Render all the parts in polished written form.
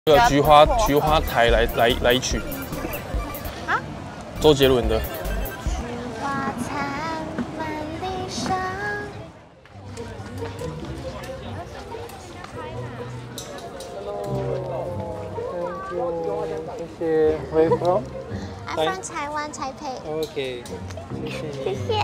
这个菊花台来一曲啊，周杰伦的。 菊花残满地伤。 谢谢。Where from? I'm from Taiwan, Taipei. OK， 谢谢。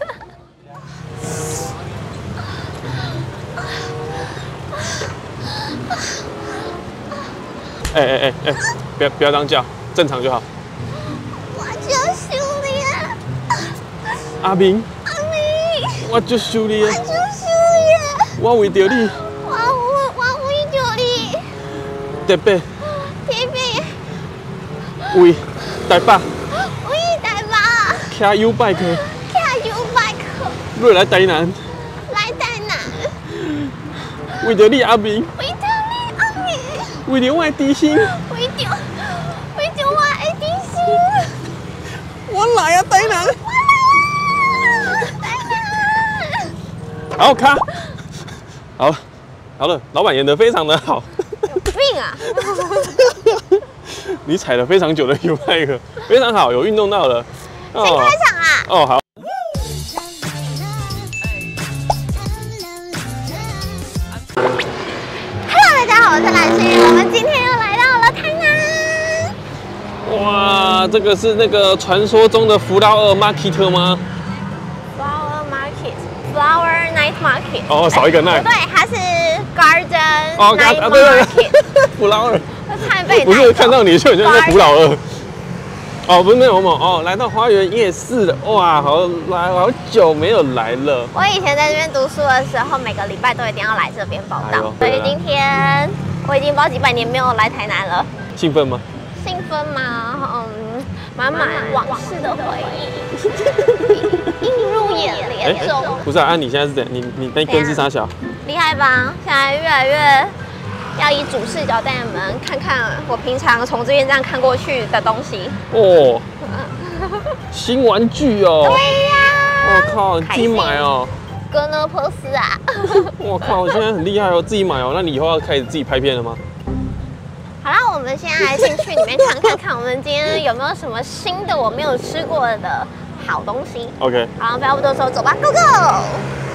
哎，不要这样叫，正常就好。 我就是你， 阿明， 阿明， 我就是你， 我就是你， 我为着你， 我为着你， 特别特别为台北为台北骑 U bike 骑 U bike 落来台南， 来台南， 为着你阿明， 为着你阿明， 为着我的知心， 为着我的知心， 我来啊台南， 台南。 好卡，好了，老板演得非常的好。 有病啊！ 你踩了非常久的 U bike， 非常好，有运动到了。 谁开场啊？ 哦，好。 Hello， 大家好，我是蓝心，我们今天又来到了台南。 哇，这个是那个传说中的福劳尔 Market 吗？ Flower Market，Flower Night Market。 哦，少一个 night。 不对，它是 Garden 哦 Night 对 Market。 福劳尔。 我差点被不是看到你就很像是福劳尔。 Garden 哦，不是没有哦，来到花园夜市了，哇，好久没有来了。 我以前在这边读书的时候，每个礼拜都一定要来这边报哎道， 呦所以今天我已经不知道几百年没有来台南了。 兴奋吗？ 兴奋吗？满满往事的回忆映入眼帘中。 不是啊，你现在是怎样？你那根是啥小？ 厉害吧？现在越来越要以主视角带你们看看我平常从这边这样看过去的东西。 哦，新玩具哦。 对呀。 我靠，你自己买哦。 格呢珀斯啊。 我靠，我现在很厉害哦，自己买哦。那你以后要开始自己拍片了吗？ 好啦，我们现在来进去里面看，我们今天有没有什么新的我没有吃过的好东西。 OK。 好，不要不多说，走吧 ，Go Go！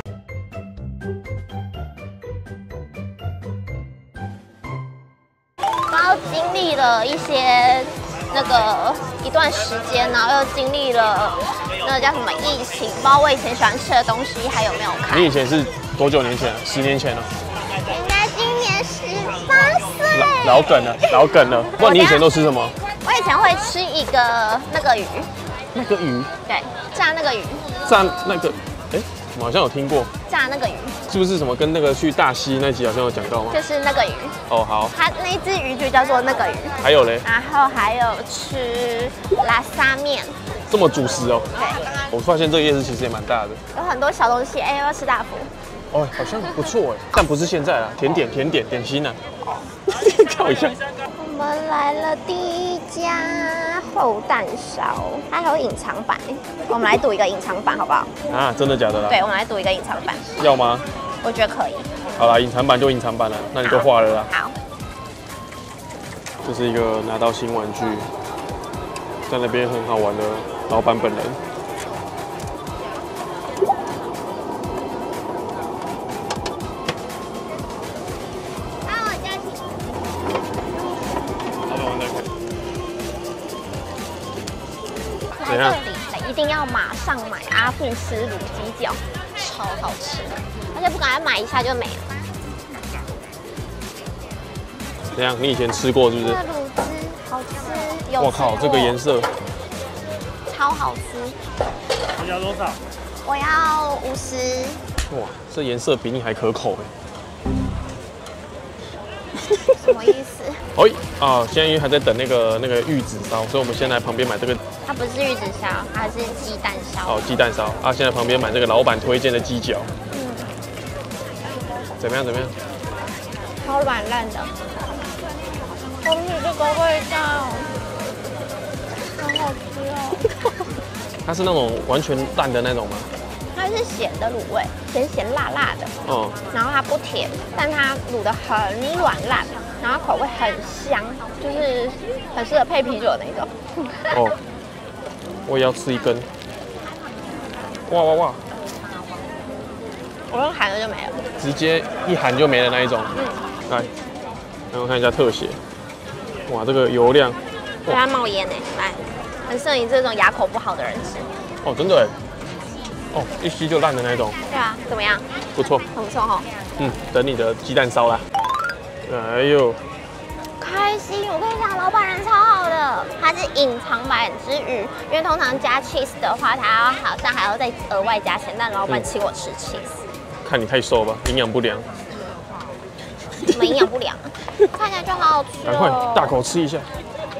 然后经历了一些一段时间，然后又经历了那个叫什么疫情，不知道我以前喜欢吃的东西还有没有开。 你以前是多久年前？10年前了。 应该今年18岁。 老梗了。不然你以前都吃什么？ 我以前会吃一个那个鱼， 那个鱼， 对，炸那个鱼， 炸那个，我好像有听过， 炸那个鱼， 是不是什么跟那个去大溪那集好像有讲到吗？ 就是那个鱼。 哦，好。 它那一只鱼就叫做那个鱼。 还有嘞？ 然后还有吃拉沙面。 这么主食哦。 对。 我发现这个夜市其实也蛮大的。 有很多小东西，要不要吃大福？ 哦，好像不错哎，但不是现在啦，甜点心啊。靠一下。 我们来了第一家厚蛋烧，它还有隐藏版，我们来赌一个隐藏版好不好？ 啊，真的假的啦？ 对，我们来赌一个隐藏版。 要吗？ 我觉得可以。 好啦，隐藏版就隐藏版了，那你就画了啦。 好。 这是一个拿到新玩具，在那边很好玩的老板本人。 来这里一定要马上买阿富斯卤鸡脚，超好吃，而且不赶快买一下就没了。 怎样？你以前吃过是不是？ 这个卤汁好吃，有。 我靠，这个颜色超好吃。 你要多少？ 我要50。 哇，这颜色比你还可口哎。 什么意思？ 现在因为还在等那个玉子烧，所以我们先来旁边买这个。 它不是玉子烧，它是鸡蛋烧。 哦，鸡蛋烧啊！现在旁边买这个老板推荐的鸡脚。怎么样？ 超软烂的。我喜这个味道，好好吃哦。 它是那种完全烂的那种吗？ 它它是咸的卤味，咸咸辣辣的。 哦， 然后它不甜，但它卤得很软烂，然后口味很香，就是很适合配啤酒的那种。 哦，我也要吃一根。哇哇哇！ 我用含了就没了。 直接一含就没了那一种。 嗯。 来，然后看一下特写。哇，这个油量。 对它冒烟呢，来，很适合你这种牙口不好的人吃。 哦，真的哎。哦，一吸就烂的那一种。 对啊，怎么样？ 不错。 很不错哈。 嗯，等你的鸡蛋烧啦。哎呦。 开心！我跟你讲，老板人超好的，它是隐藏版之鱼，因为通常加 cheese 的话，它好像还要再额外加钱，但老板请我吃 cheese。 看你太瘦吧，营养不良。 什么营养不良？看起来就好好吃哦。 赶快大口吃一下。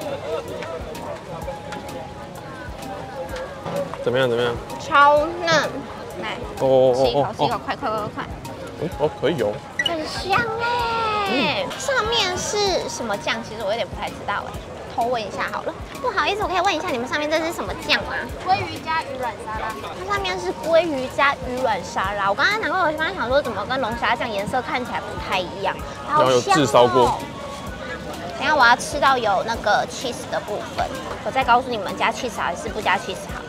怎么样？怎么样？ 超嫩，来，吃一口，吃一口，快！ 哦，可以哦。 很香哎。上面是什么酱？其实我有点不太知道哎，偷问一下好了。不好意思，我可以问一下你们上面这是什么酱吗？ 鲑鱼加鱼卵沙拉。 它上面是鲑鱼加鱼卵沙拉。我刚才难怪，我刚才想说怎么跟龙虾酱颜色看起来不太一样， 然后有炙烧过。 等一下我要吃到有那个 cheese 的部分，我再告诉你们加 cheese 还是不加 cheese 好。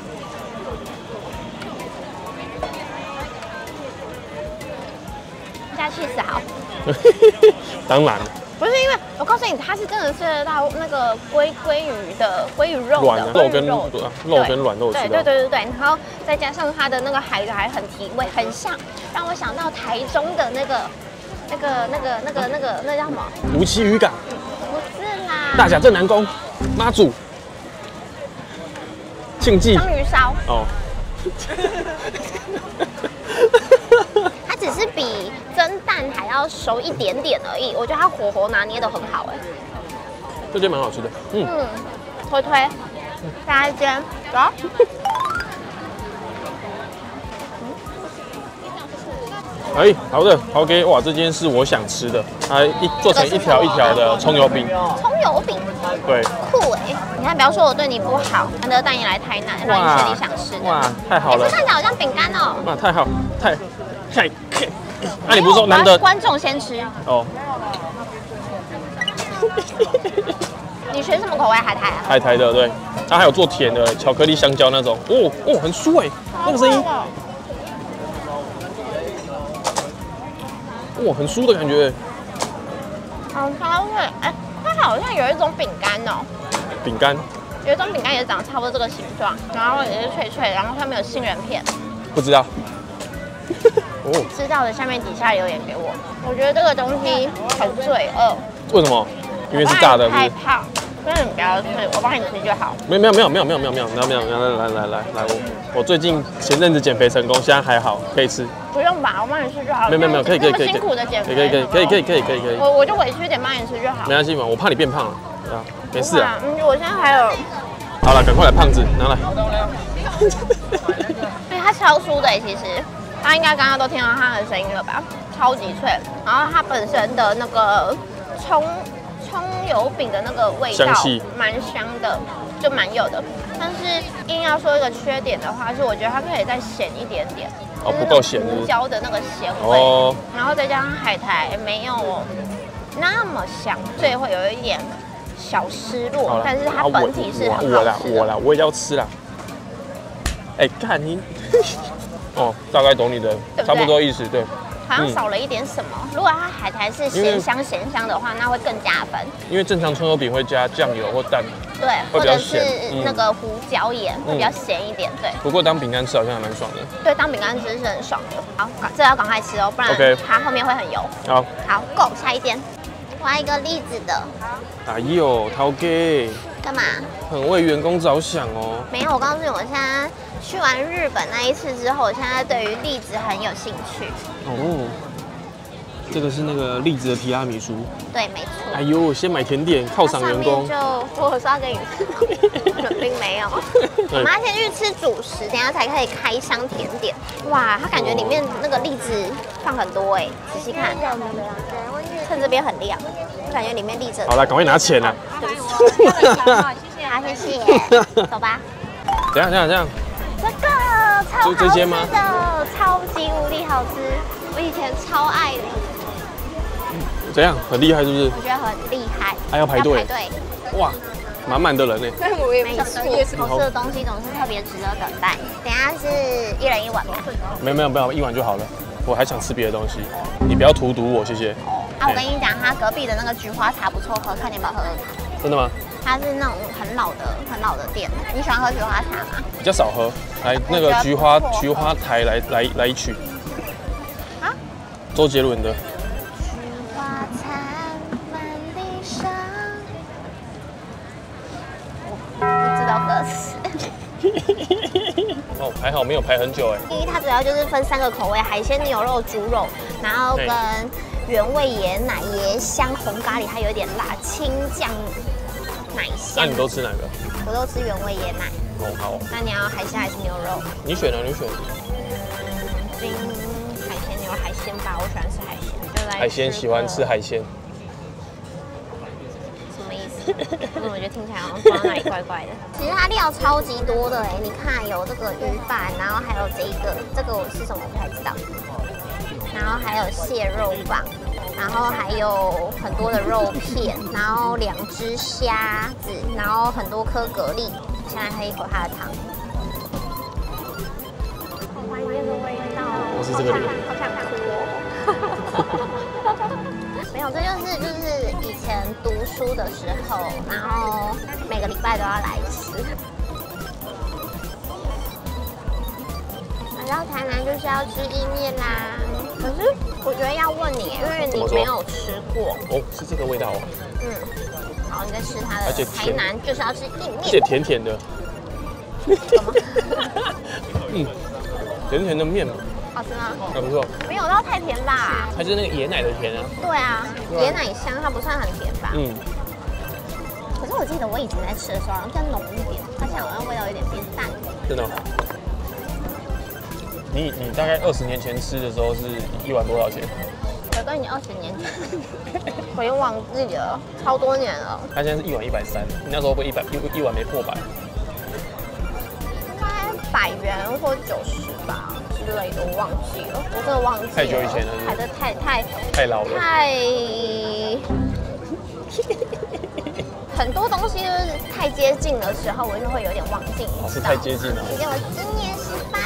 加 cheese 好。 当然。 不是因为我告诉你，它是真的吃得到那个鲑鱼肉的肉跟肉跟软都有吃到。 对，然后再加上它的那个海苔很提味，很像让我想到台中的那叫什么？ 无期渔港。 不是啦。 大甲镇南宫，妈祖。庆记。 章鱼烧。 哦。 它只是比蒸蛋还要熟一点点而已，我觉得它火拿捏得很好哎。 这间蛮好吃的， 推，下一间，走。 哎，好的，好给，哇，这间是我想吃的，它做成一条一条的葱油饼。 葱油饼。 对。 酷哎！你看，不要说我对你不好，难得带你来台南，让你吃你想吃的。 哇，太好了！ 这看起来好像饼干哦。 哇，太好，太。那你不是说难得观众先吃哦？ 你选什么口味海苔啊？ 海苔的，对。它还有做甜的，巧克力香蕉那种。哦，很酥哎，那个声音。哇，很酥的感觉。 好香味！哎，它好像有一种饼干哦。 饼干。 有一种饼干也长得差不多这个形状，然后也是脆脆，然后上面有杏仁片。 不知道。 哦，知道的下面底下留言给我。我觉得这个东西很罪恶。 为什么？因为是炸的。 太胖，所以你不要吃，我帮你吃就好。 没有，来，我最近前阵子减肥成功，现在还好，可以吃。 不用吧，我帮你吃就好。 没有，可以。 辛苦的减肥。 可以。 我就委屈一点帮你吃就好。 没关系嘛，我怕你变胖了。啊，没事啊。 我现在还有。 好了，赶快来，胖子拿来。 对，它超酥的其实。大家应该刚刚都听到它的声音了吧？超级脆，然后它本身的那个葱油饼的那个味道蛮香的，就蛮有的。但是硬要说一个缺点的话，是我觉得它可以再咸一点点。 哦，不够咸。 胡椒的那个咸味，然后再加上海苔没有那么香，所以会有一点小失落。但是它本体是很好吃的。 我也要吃啦。哎，看你。哦，大概懂你的，差不多意思，对。 好像少了一点什么。如果它海苔是咸香的话，那会更加分。 因为正常葱油饼会加酱油或蛋， 对，或者是那个胡椒盐，会比较咸一点，对。 不过当饼干吃好像还蛮爽的。 对，当饼干吃是很爽的。好，这要赶快吃哦，不然它后面会很油。好，Go，下一间。我要一个栗子的。 哎呦，陶给。 干嘛？ 很为员工着想哦。 没有，我告诉你，我现在去完日本那一次之后，我现在对于栗子很有兴趣。 哦，这个是那个栗子的提拉米苏。 对，没错。 哎呦，先买甜点犒赏员工。 就我说要给你吃，并没有。我们要先去吃主食，等下才可以开箱甜点。哇，它感觉里面那个栗子放很多哎，仔细看，趁这边很亮，我感觉里面栗子。 好了，赶快拿钱了。 对不起。好，谢谢。走吧。 怎样？ 这个超好这间吗吃的，超级无敌好吃，我以前超爱的， 怎样？很厉害是不是？ 我觉得很厉害。 还要排队？ 要排队。 哇，满满的人呢。 没错，好吃的东西总是特别值得等待。等一下是1人1碗吧？ 没有，一碗就好了。我还想吃别的东西，你不要荼毒我，谢谢。 啊，我跟你讲，它隔壁的那个菊花茶不错喝，看你要不要喝喝看。 真的吗？ 它是那种很老的店。你喜欢喝菊花茶吗？ 比较少喝。来，那个菊花台来一曲。 啊？ 周杰伦的。 菊花残满地伤。我不知道歌词。 哦，还好没有排很久哎。 第一，它主要就是分3个口味：海鲜、牛肉、猪肉，然后跟原味椰奶、椰香、红咖喱，还有一点辣，青酱奶香。 那你都吃哪个？ 我都吃原味椰奶。 哦，好。 那你要海鲜还是牛肉？ 你选啊，你选。 金海鲜牛肉海鲜吧，我喜欢吃海鲜。就来海鲜喜欢吃海鲜。 什么意思？我觉得听起来好像不知道哪里怪怪的。其实它料超级多的哎，你看有这个鱼板，然后还有这个我是什么我不太知道。然后还有蟹肉棒，然后还有很多的肉片，然后2只虾子，然后很多颗蛤蜊。现在喝一口它的汤，好怀念的味道， 我是这个脸， 好想哭哦。没有，这就是以前读书的时候，然后每个礼拜都要来一次。来到台南就是要吃意面啦，可是我觉得要问你，因为你没有吃过。 哦，是这个味道哦。 嗯，好，你在吃它的。 而且台南就是要吃意面， 而且甜甜的。嗯，甜甜的面。 好吃吗？ 还不错。 没有到太甜吧？ 它是那个椰奶的甜啊。 对啊，椰奶香，它不算很甜吧？ 嗯。 可是我记得我以前在吃的时候好像更浓一点，它现在好像味道有点变淡。 真的。你大概20年前吃的时候是1碗多少钱？ 我跟你20年前，我已经忘记了，超多年了。 它现在是1碗130，你那时候不一碗没破100？ 应该100元或90吧之类的，我忘记了，我真的忘记了。 太久以前了， 排的太老了， 很多东西就是太接近的时候，我就会有点忘记。 是太接近了。 毕竟我今年18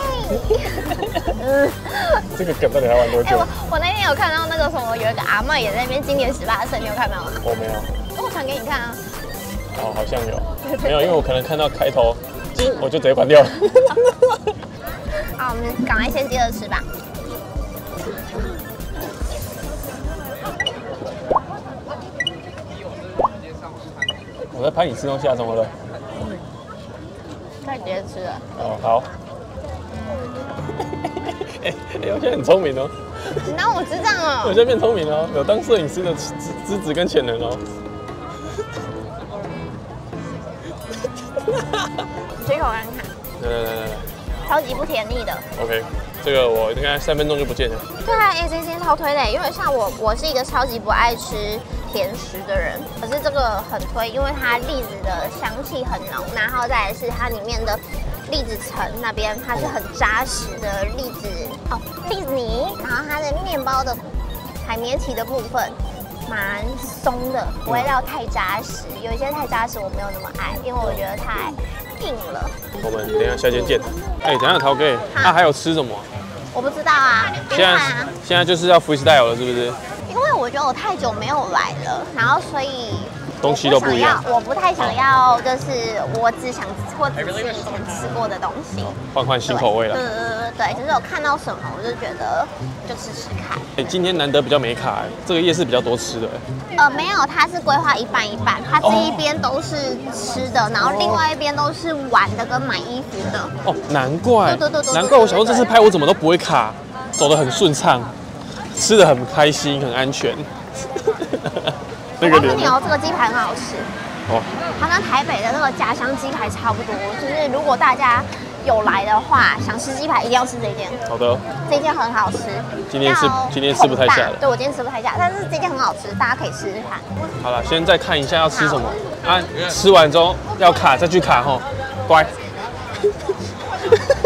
岁。 这个梗到底要玩多久？ 我那天有看到那个什么，有一个阿嬷也在那边今年18岁，你有看到吗？ 我没有。 我传给你看啊。 哦，好像有。没有，因为我可能看到开头，我就直接关掉了。 好，我们赶快先接着吃吧。 我在拍你吃东西啊，怎么了？ 可以直接吃了。 哦，好。我现在很聪明哦。 你当我智障哦？ 我现在变聪明了，有当摄影师的资质跟潜能哦。 吃一口看看。 来， 超级不甜腻的。 OK， 这个我应该3分钟就不见了。 对啊，这间超推的，因为像我是一个超级不爱吃甜食的人，可是这个很推，因为它栗子的香气很浓，然后再来是它里面的栗子层那边它是很扎实的栗子泥，然后它的面包的海绵体的部分蛮松的，不会到太扎实。有一些太扎实我没有那么爱，因为我觉得太硬了。 我们等一下下间见。等一下陶哥，还有吃什么？ 我不知道啊， 现在就是要 freestyle 了，是不是？ 因为我觉得我太久没有来了，然后所以东西都不一样。 我不太想要，就是我只想或只是以前吃过的东西， 换新口味了。 对，就是有看到什么我就觉得就吃吃看。 今天难得比较没卡，这个夜市比较多吃的。 没有，它是规划一半一半，它这一边都是吃的，然后另外一边都是玩的跟买衣服的。 哦，难怪。 对， 难怪我想说这次拍我怎么都不会卡，走得很顺畅，吃得很开心，很安全。 我告诉你哦，这个鸡排很好吃。 哦， 它跟台北的那个家乡鸡排差不多，就是如果大家有来的话，想吃鸡排一定要吃这一间。 好的， 这间很好吃。 今天吃不太下了。 对，我今天吃不太下，但是这间很好吃，大家可以试试看。 好了，先再看一下要吃什么啊？吃完之后要卡再去卡吼，乖。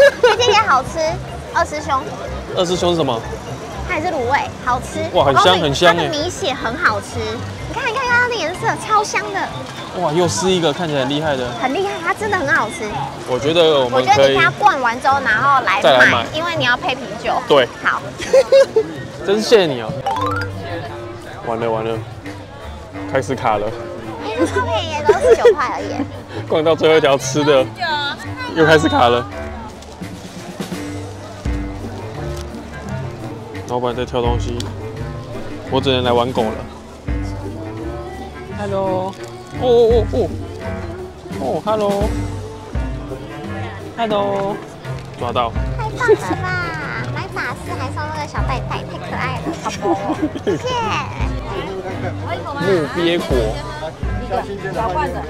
这间也好吃，二师兄， 二师兄是什么？ 它也是卤味，好吃。 哇，很香很香它的米血很好吃，你看它的颜色超香的。 哇，又是一个看起来很厉害的， 很厉害，它真的很好吃。 我觉得我们可以你看逛完之后，然后再来买，因为你要配啤酒。 对， 好。 真谢谢你哦。完了，开始卡了。 这超便宜，都19块而已。 逛到最后一条吃的，又开始卡了。老板在挑东西，我只能来玩狗了。Hello， Hello， 抓到。 太棒了吧！买法师还送那个小袋袋，太可爱了，好棒哦！谢谢。 木鳖果。 小罐的。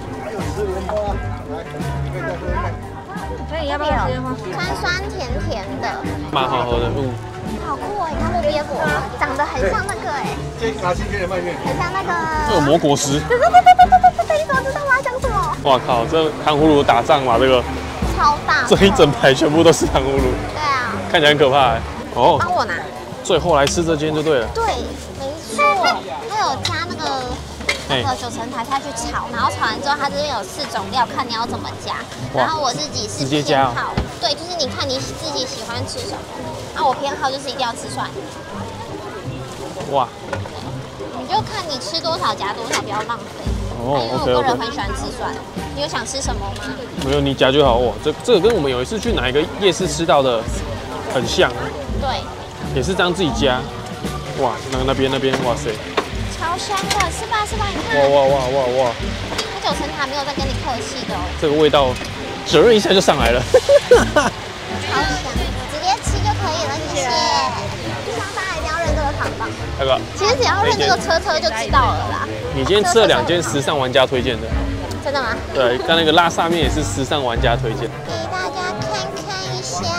可以，要不要直接吗？ 酸甜甜的， 蛮好喝的， 好酷哦！你看木鳖果，长得很像那个很像那个恶魔果实。 对，你怎么知道我要讲什么？ 哇靠，这糖葫芦打仗嘛，这个超大， 这一整排全部都是糖葫芦， 对啊， 看起来很可怕。哦， 帮我拿。 最后来吃这间就对了。 对，没错，它有加那个9层塔下去炒，然后炒完之后，它这边有4种料，看你要怎么加。然后我自己是偏好，对，就是你看你自己喜欢吃什么。那我偏好就是一定要吃蒜。 哇！ 你就看你吃多少加多少，不要浪费。 哦， 因为我个人很喜欢吃蒜。你有想吃什么吗？ 没有，你夹就好。哇，这个跟我们有一次去哪一个夜市吃到的很像。 对。 也是这样自己加。哇，那边，哇塞！ 超香的，是吧？你看。 哇！ 它9层塔没有在跟你客气的哦。 这个味道，折一下就上来了。 超香，直接吃就可以了，谢谢。希望大家一定要认这个扛棒。 那个， 其实只要认这个车就知道了啦。 你今天吃了2间时尚玩家推荐的。 真的吗？ 对，刚那个拉萨面也是时尚玩家推荐。 给大家看一下。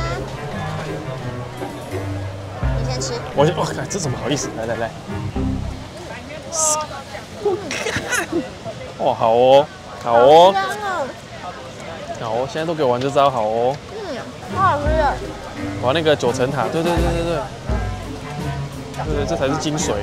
你先吃。 哇，这怎么好意思？来。哇，好哦。现在都给我玩这招，好哦。 好好吃的。 玩那个9层塔，对，这才是精髓。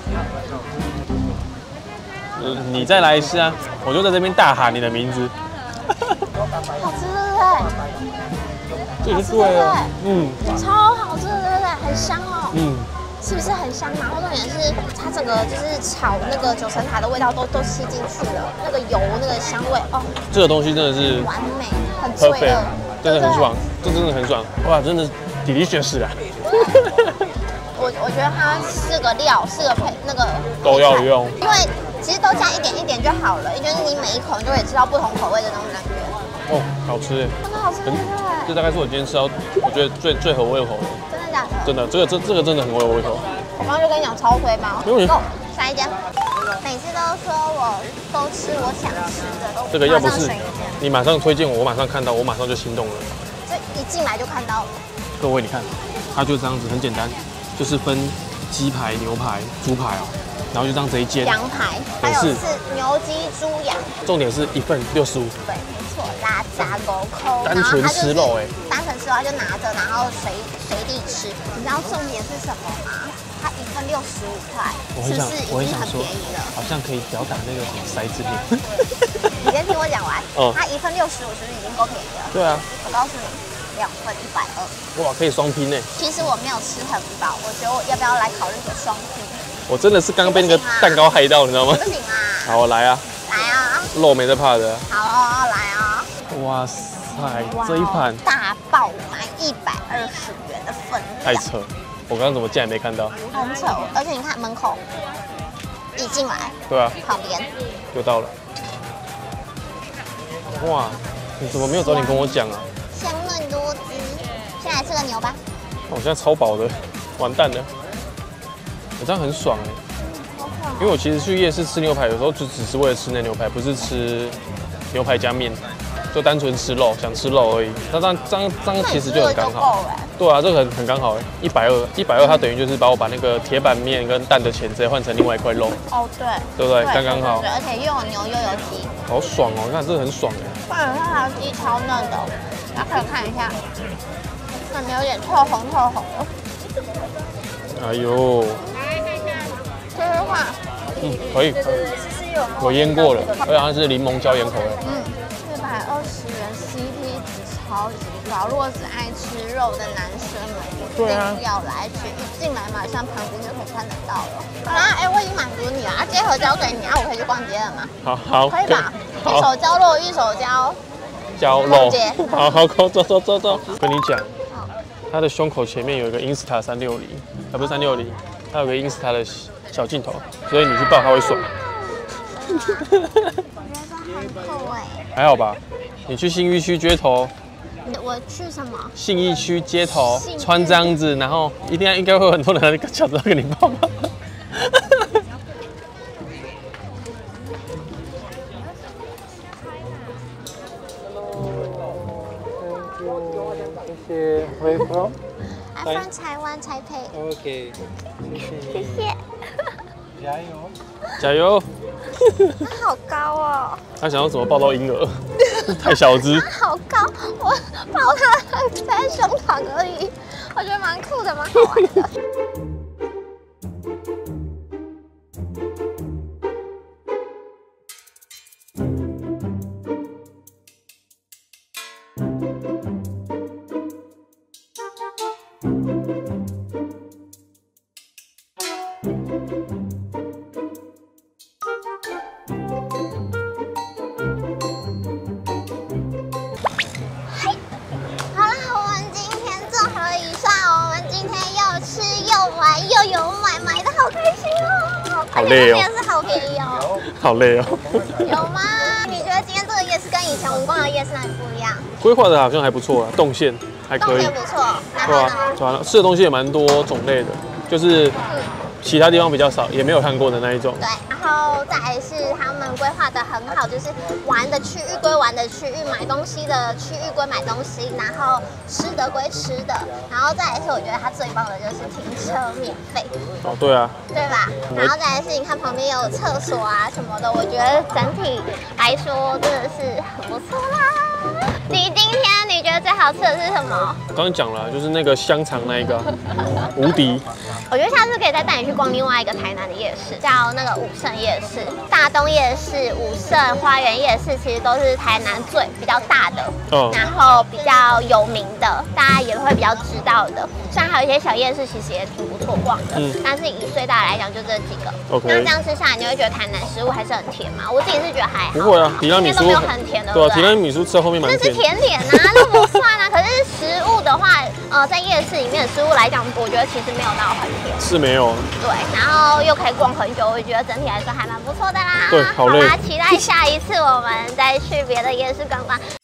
你再来一次啊！我就在这边大喊你的名字。 好吃对不对？ 这就对了。 超好吃的对不对？很香哦。是不是很香？然后重点是它整个就是炒那个9层塔的味道都吸进去了，那个油那个香味哦。这个东西真的是完美，很罪恶， 真的很爽，这真的很爽。哇，真的delicious啊！ 我觉得它4个料4个配那个都要用， 因为其实都加一点就好了，就是你每一口你就可以吃到不同口味的那种感觉。 哦，好吃耶！ 真的好吃，对不对？ 这大概是我今天吃到我觉得最合胃口的。 真的假的？ 真的，这个真的很合胃口。 我刚刚就跟你讲超推吗？ 没问题。 下一间。每次都说我都吃我想吃的， 这个要不是你马上推荐我马上看到，我马上就心动了。 就一进来就看到了。 各位，你看，它就这样子，很简单，就是分鸡排、牛排、猪排哦，然后就这样子一煎。 羊排，还有是牛鸡、猪羊。 重点是1份65。 对，没错，拉杂狗扣。 单纯吃肉哎。 单纯吃肉，他就拿着，然后随地吃。你知道重点是什么吗？它1份65块，是不是已经很便宜了？ 好像可以吊打那个什么骰子脸。 你先听我讲完。它1份65是不是已经够便宜了？ 对啊。 我告诉你，2份120。 哇，可以双拼呢。 其实我没有吃很饱，我觉得我要不要来考虑个双拼？ 我真的是刚刚被那个蛋糕害到，你知道吗？ 不行啦。 好，我来啊。 来啊。 肉没在怕的。 好哦，来啊。 哇塞，这一盘大爆买120元的分量。 太扯。我刚刚怎么竟然没看到？ 很扯，而且你看门口一进来， 对啊， 旁边就到了。哇，你怎么没有早点跟我讲啊？ 香嫩多汁，先来吃个牛吧。 我现在超饱的，完蛋了。我这样很爽哎，因为我其实去夜市吃牛排，有时候就只是为了吃那牛排，不是吃牛排加面，就单纯吃肉，想吃肉而已。那这样其实就很刚好。对啊，这个很刚好哎，120，120它等于就是把我把那个铁板面跟蛋的钱直接换成另外一块肉。 哦，对， 对不对？刚刚好。 对，而且又有牛又有鸡， 好爽哦！你看这个很爽哎。 它的鸡超嫩的，大家可以看一下，外面有点透红的。 哎呦， 这句话， 可以，我腌过了，而且它是柠檬椒盐口味。 420元 CP 值超级高，如果是爱吃肉的男生们，一定要来吃，一进来马上旁边就可以看得到了。好啦，我已经满足你了，接盒交给你，我可以去逛街了吗？ 好， 可以吧？一手交肉，一手交肉。好，走。跟你讲，它的胸口前面有一个 Insta 360，不是360，它有个 Insta 的小镜头，所以你去抱它会爽。 我觉得很酷哎。 还好吧？你去信义区街头。 我去什么？ 信义区街头穿这样子，然后应该会有很多人抢着跟你抱抱。谢谢。Where from? I'm from Taiwan, Taipei. OK. 谢谢。 加油！ 它好高哦。 他想要怎么抱到婴儿？太小只。 它好高，我抱它在胸膛而已，我觉得蛮酷的，蛮好玩的。 好累哦， 夜市好便宜哦， 好累哦。 有吗？你觉得今天这个夜市跟以前文光的夜市哪里不一样？ 规划的好像还不错啊，动线还可以。 动线不错，然后呢？ 对啊，吃的东西也蛮多种类的，就是其他地方比较少，也没有看过的那一种。 对，然后再来是他们规划的很好，就是玩的区域归玩的区域，买东西的区域归买东西，然后吃的归吃的，然后再来是我觉得它最棒的就是停车免费。 哦，对啊， 对吧？然后再来是你看旁边有厕所啊什么的，我觉得整体来说真的是很不错啦。你今天你觉得最好吃的是什么？ 刚刚讲了，就是那个香肠那一个无敌。 我觉得下次可以再带你去逛另外一个台南的夜市，叫那个武圣夜市、大东夜市、武圣花园夜市，其实都是台南比较大的，然后比较有名的，大家也会比较知道的。虽然还有一些小夜市，其实也挺不错逛的，但是以最大来讲就这几个。那这样吃下来，你会觉得台南食物还是很甜吗？我自己是觉得还好。 不会啊，提拉米苏都没有很甜的， 对啊，提拉米苏吃到后面蛮甜。 那是甜点啊，那不算啊。可是食物的话，在夜市里面的食物来讲，我觉得其实没有到很甜。 是没有。 对，然后又可以逛很久，我觉得整体来说还蛮不错的啦。 对，好累。 好啦，期待下一次我们再去别的夜市逛逛。